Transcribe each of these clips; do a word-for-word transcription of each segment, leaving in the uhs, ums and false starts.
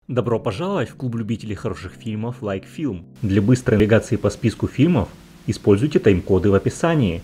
Добро пожаловать в клуб любителей хороших фильмов Like Film. Для быстрой навигации по списку фильмов используйте тайм-коды в описании.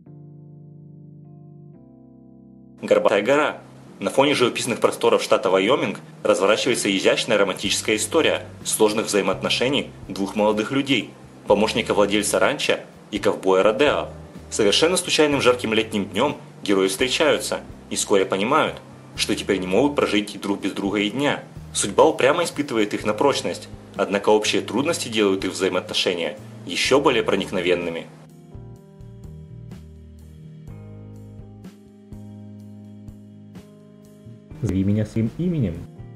Горбатая гора. На фоне живописных просторов штата Вайоминг разворачивается изящная романтическая история сложных взаимоотношений двух молодых людей, помощника владельца ранчо и ковбоя Родео. Совершенно случайным жарким летним днем герои встречаются и вскоре понимают, что теперь не могут прожить друг без друга и дня. Судьба упрямо испытывает их на прочность, однако общие трудности делают их взаимоотношения еще более проникновенными. Зови меня своим именем.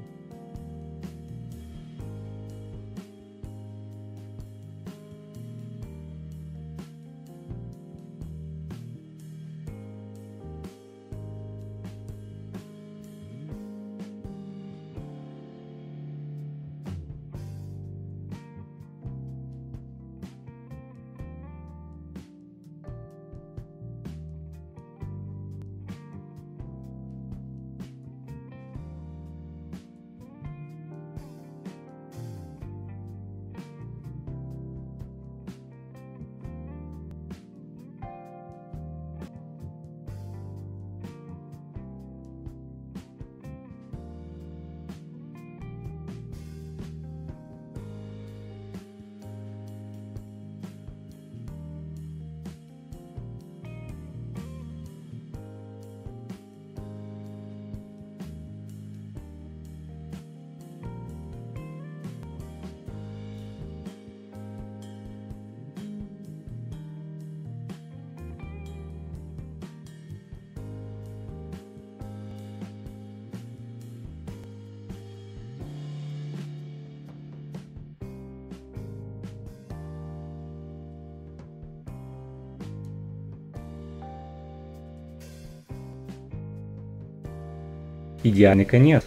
Идеальный конец.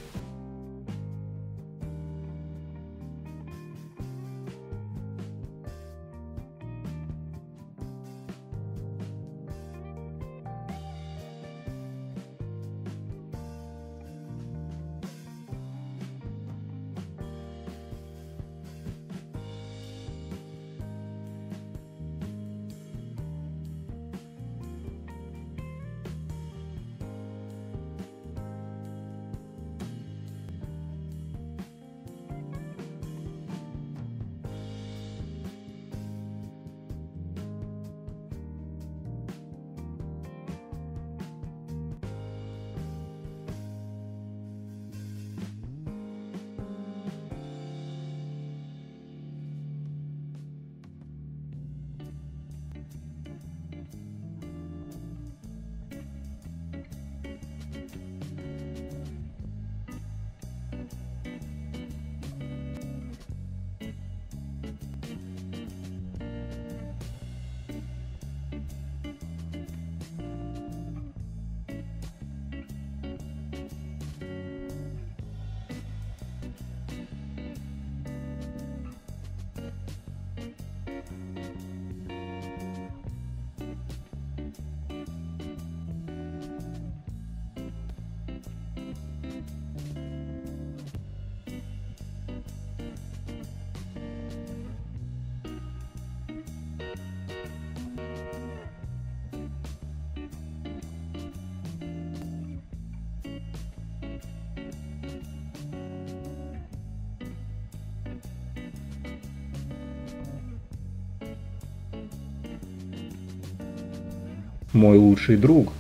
Мой лучший друг.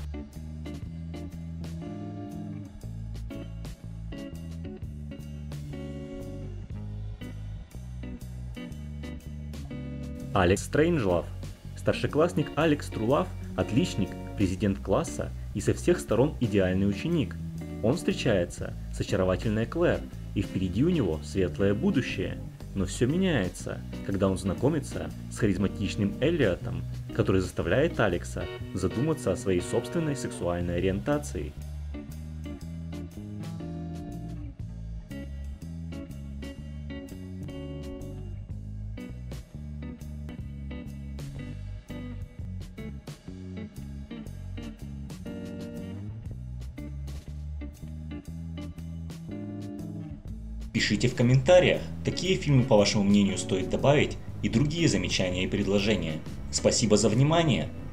Алекс Стрейнджлав. Старшеклассник Алекс Трулав – отличник, президент класса и со всех сторон идеальный ученик. Он встречается с очаровательной Клэр, и впереди у него светлое будущее. Но все меняется, когда он знакомится с харизматичным Эллиотом, который заставляет Алекса задуматься о своей собственной сексуальной ориентации. Пишите в комментариях, какие фильмы, по вашему мнению, стоит добавить, и другие замечания и предложения. Спасибо за внимание!